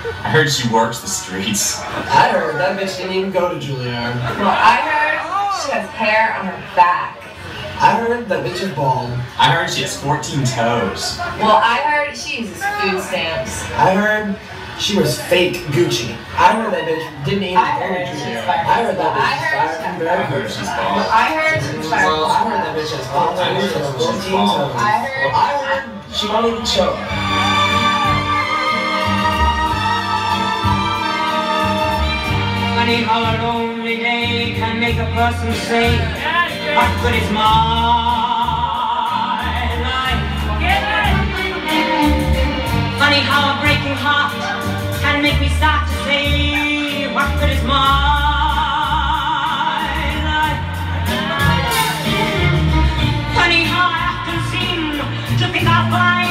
I heard she works the streets. I heard that bitch didn't even go to Juilliard. Well, I heard she has hair on her back. I heard that bitch is bald. I heard she has 14 toes. Well, I heard she uses food stamps. I heard she was fake Gucci. I heard that bitch didn't even go to Juilliard. I heard that bitch was fired from I heard she's bald. I heard she was fired. Well, I heard that bitch has 14 toes. I heard she won't even choke. Funny how a lonely day can make a person say, what good is my life? Funny how a breaking heart can make me start to say, what good is my life? Funny how I often seem to think I'll find